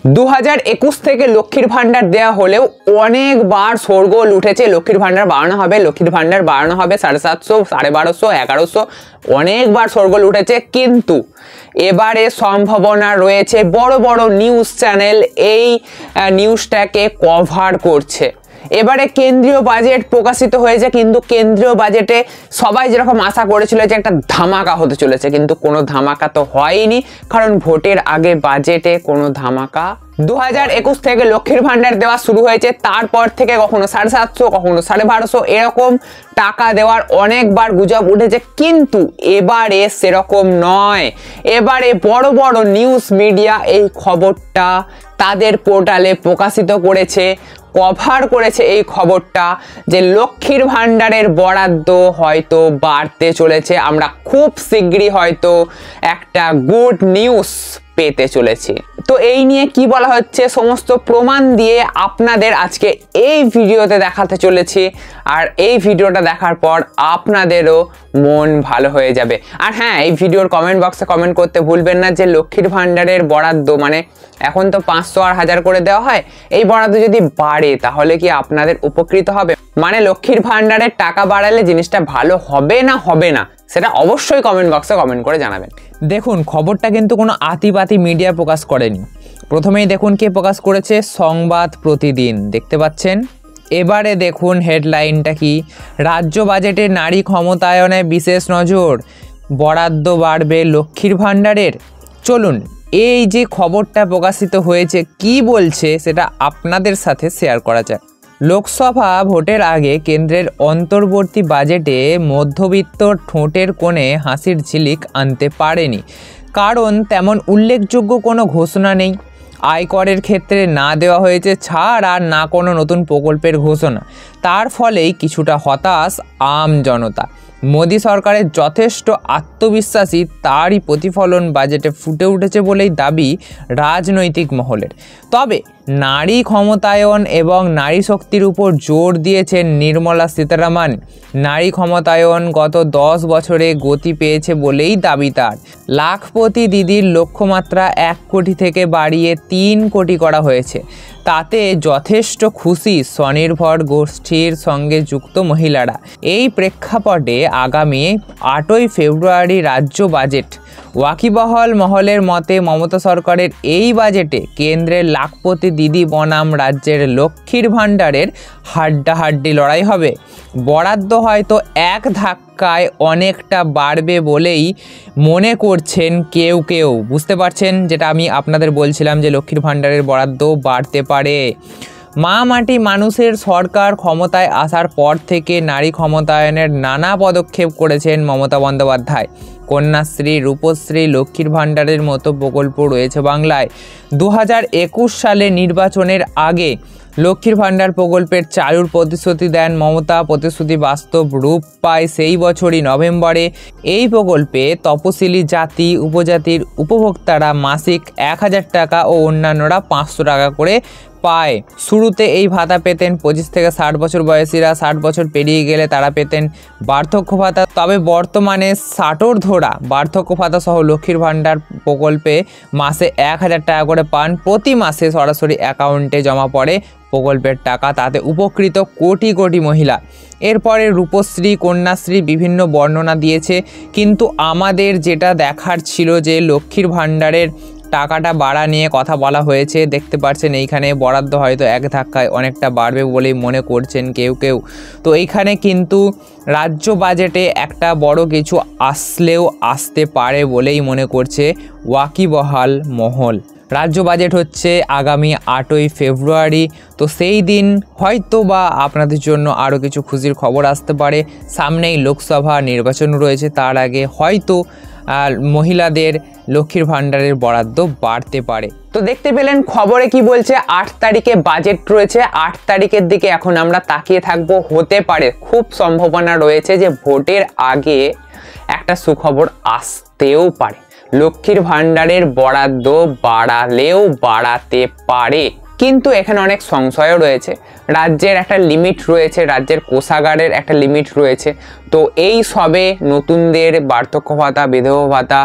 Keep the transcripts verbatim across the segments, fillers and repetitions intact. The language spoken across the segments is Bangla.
দু হাজার একুশ থেকে লক্ষ্মীর ভান্ডার দেওয়া হলেও অনেকবার শোরগোল উঠেছে লক্ষ্মীর ভান্ডার বাড়ানো হবে, লক্ষ্মীর ভান্ডার বাড়ানো হবে সাড়ে সাতশো সাড়ে বারোশো এগারোশো অনেকবার শোরগোল উঠেছে। কিন্তু এবারে সম্ভাবনা রয়েছে, বড় বড় নিউজ চ্যানেল এই নিউজটাকে কভার করছে। এবারে কেন্দ্রীয় বাজেট প্রকাশিত হয়েছে, কিন্তু কেন্দ্রীয় বাজেটে সবাই যেরকম আশা করেছিল যে একটা ধামাকা হতে চলেছে, কিন্তু কোনো ধামাকা তো হয়নি, কারণ ভোটের আগে বাজেটে কোনো ধামাকা। দু হাজার একুশ থেকে লক্ষ্মীর ভান্ডার দেওয়া শুরু হয়েছে, তারপর থেকে কখনো সাড়ে সাতশো কখনো সাড়ে বারোশো এরকম টাকা দেওয়ার অনেকবার গুজব উঠেছে, কিন্তু এবারে সেরকম নয়। এবারে বড় বড় নিউজ মিডিয়া এই খবরটা তাদের পোর্টালে প্রকাশিত করেছে, কভার করেছে এই খবরটা যে লক্ষ্মীর ভান্ডারের বরাদ্দ হয়তো বাড়তে চলেছে। আমরা খুব শীঘ্রই হয়তো একটা গুড নিউজ পেতে চলেছি। তো এই নিয়ে কি বলা হচ্ছে সমস্ত প্রমাণ দিয়ে আপনাদের আজকে এই ভিডিওতে দেখাতে চলেছি, আর এই ভিডিওটা দেখার পর আপনাদেরও মন ভালো হয়ে যাবে। আর হ্যাঁ, এই ভিডিওর কমেন্ট বক্সে কমেন্ট করতে ভুলবেন না যে লক্ষ্মীর ভান্ডারের বরাদ্দ মানে এখন তো পাঁচশো আর হাজার করে দেওয়া হয়, এই বরাদ্দ যদি বাড়ে তাহলে কি আপনাদের উপকৃত হবে? মানে লক্ষ্মীর ভান্ডারের টাকা বাড়ালে জিনিসটা ভালো হবে না হবে না সেটা অবশ্যই কমেন্ট বক্সে কমেন্ট করে জানাবেন। দেখুন, খবরটা কিন্তু কোনো আতিপাতি মিডিয়া প্রকাশ করেনি। প্রথমেই দেখুন কে প্রকাশ করেছে, সংবাদ প্রতিদিন, দেখতে পাচ্ছেন। এবারে দেখুন হেডলাইনটা কি, রাজ্য বাজেটে নারী ক্ষমতায়নে বিশেষ নজর, বরাদ্দ বাড়বে লক্ষ্মীর ভান্ডারের। চলুন এই যে খবরটা প্রকাশিত হয়েছে কি বলছে সেটা আপনাদের সাথে শেয়ার করা যাক। লোকসভা ভোটের আগে কেন্দ্রের অন্তর্বর্তী বাজেটে মধ্যবিত্ত ঠোঁটের কোণে হাসির ঝিলিক আনতে পারেনি, কারণ তেমন উল্লেখযোগ্য কোনো ঘোষণা নেই। আয়করের ক্ষেত্রে না দেওয়া হয়েছে ছাড়, আর না কোনো নতুন প্রকল্পের ঘোষণা। তার ফলেই কিছুটা হতাশ আম জনতা। মোদী সরকারের যথেষ্ট আত্মবিশ্বাসী, তারই প্রতিফলন বাজেটে ফুটে উঠেছে বলেই দাবি রাজনৈতিক মহলের। তবে নারী ক্ষমতায়ন এবং নারী শক্তির উপর জোর দিয়েছেন নির্মলা সীতারামন। নারী ক্ষমতায়ন গত দশ বছরে গতি পেয়েছে বলেই দাবি তার। লাখপতি দিদির লক্ষ্যমাত্রা এক কোটি থেকে বাড়িয়ে তিন কোটি করা হয়েছে। তাতে যথেষ্ট খুশি স্বনির্ভর গোষ্ঠীর সঙ্গে যুক্ত মহিলারা। এই প্রেক্ষাপটে আগামী আটই ফেব্রুয়ারি রাজ্য বাজেট। ওয়াকিবহাল মহলের মতে মমতা সরকারের এই বাজেটে কেন্দ্রের লাখপতি দিদি বনাম রাজ্যের লক্ষ্মীর ভান্ডারের হাড্ডাহাড্ডি লড়াই হবে। বরাদ্দ হয়তো এক ধাক্কায় অনেকটা বাড়বে বলেই মনে করছেন কেউ কেউ। বুঝতে পারছেন যেটা আমি আপনাদের বলছিলাম যে লক্ষ্মীর ভান্ডারের বরাদ্দ বাড়তে পারে। মা মাটি মানুষের সরকার ক্ষমতায় আসার পর থেকে নারী ক্ষমতায়নের নানা পদক্ষেপ করেছেন মমতা বন্দ্যোপাধ্যায়। কন্যাশ্রী, রূপশ্রী, লক্ষ্মীর ভান্ডারের মতো প্রকল্প রয়েছে বাংলায়। দু হাজার একুশ সালে নির্বাচনের আগে লক্ষ্মীর ভান্ডার প্রকল্পের চালুর প্রতিশ্রুতি দেন মমতা। প্রতিশ্রুতি বাস্তব রূপ পায় সেই বছরই নভেম্বরে। এই প্রকল্পে তপশিলি জাতি উপজাতির উপভোক্তারা মাসিক এক হাজার টাকা ও অন্যান্যরা পাঁচশো টাকা করে পায়। শুরুতে এই ভাতা পেতেন পঁচিশ থেকে ষাট বছর বয়সীরা, ষাট বছর পেরিয়ে গেলে তারা পেতেন বার্ধক্য ভাতা। তবে বর্তমানে ষাটোর্ধ্বরা বার্ধক্য ভাতা সহ লক্ষ্মীর ভান্ডার প্রকল্পে মাসে এক হাজার টাকা করে পান। প্রতি মাসে সরাসরি অ্যাকাউন্টে জমা পড়ে প্রকল্পের টাকা, তাতে উপকৃত কোটি কোটি মহিলা। এরপরে রূপশ্রী, কন্যাশ্রী বিভিন্ন বর্ণনা দিয়েছে, কিন্তু আমাদের যেটা দেখার ছিল যে লক্ষ্মীর ভান্ডারের টাকাটা বাড়া নিয়ে কথা বলা হয়েছে। দেখতে পাচ্ছেন এইখানে বরাদ্দ হয়তো এক ধাক্কায় অনেকটা বাড়বে বলেই মনে করছেন কেউ কেউ। তো এইখানে কিন্তু রাজ্য বাজেটে একটা বড় কিছু আসলেও আসতে পারে বলেই মনে করছে ওয়াকিবহাল মহল। রাজ্য বাজেট হচ্ছে আগামী আটই ফেব্রুয়ারি। তো সেই দিন হয়তো বা আপনাদের জন্য আরও কিছু খুশির খবর আসতে পারে। সামনেই লোকসভা নির্বাচন রয়েছে, তার আগে হয়তো আর মহিলাদের লক্ষ্মীর ভান্ডারের বরাদ্দ বাড়তে পারে। তো দেখতে পেলেন খবরে কি বলছে, আট তারিখে বাজেট রয়েছে। আট তারিখের দিকে এখন আমরা তাকিয়ে থাকবো। হতে পারে, খুব সম্ভাবনা রয়েছে যে ভোটের আগে একটা সুখবর আসতেও পারে। লক্ষ্মীর ভান্ডারের বরাদ্দ বাড়ালেও বাড়াতে পারে, কিন্তু এখানে অনেক সংশয়ও রয়েছে। রাজ্যের একটা লিমিট রয়েছে, রাজ্যের কোষাগারের একটা লিমিট রয়েছে। তো এই সবে নতুনদের বার্ধক্য ভাতা, বিধবা ভাতা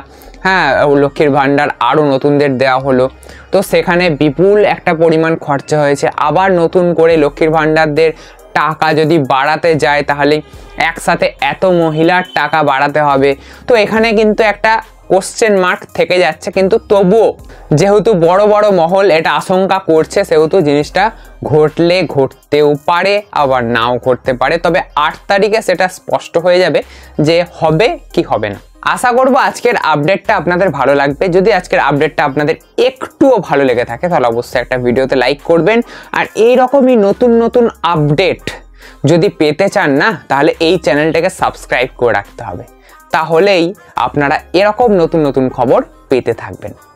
হ্যাঁ লক্ষ্মীর ভাণ্ডার আরও নতুনদের দেওয়া হলো, তো সেখানে বিপুল একটা পরিমাণ খরচা হয়েছে। আবার নতুন করে লক্ষ্মীর ভাণ্ডারদের টাকা যদি বাড়াতে যায় তাহলে একসাথে এত মহিলার টাকা বাড়াতে হবে, তো এখানে কিন্তু একটা কোশ্চেন মার্ক থেকে যাচ্ছে। কিন্তু তবুও যেহেতু বড় বড় মহল এটা আশঙ্কা করছে, সেহেতু জিনিসটা ঘটলে ঘটতেও পারে আবার নাও ঘটতে পারে। তবে আট তারিখে সেটা স্পষ্ট হয়ে যাবে যে হবে কি হবে না। আশা করব আজকের আপডেটটা আপনাদের ভালো লাগবে। যদি আজকের আপডেটটা আপনাদের একটুও ভালো লেগে থাকে তাহলে অবশ্যই একটা ভিডিওতে লাইক করবেন। আর এই রকমই নতুন নতুন আপডেট যদি পেতে চান না, তাহলে এই চ্যানেলটাকে সাবস্ক্রাইব করে রাখতে হবে, তাহলেই আপনারা এরকম নতুন নতুন খবর পেতে থাকবেন।